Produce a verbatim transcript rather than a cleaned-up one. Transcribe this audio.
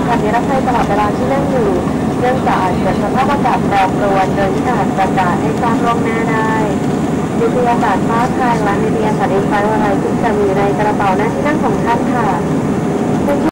ขัดนิรภัยตลอดเวลาที่นั่งอยู่เนื่องจากอาจเกิดสภาพอากาศแปรปรวนโดยที่อาจประกาศให้ทราบล่วงหน้าได้นิตยสารฟ้าทางและนิตยสารอินไฟอะไรที่จะมีในกระเป๋าหน้าที่นั่งของท่านค่ะ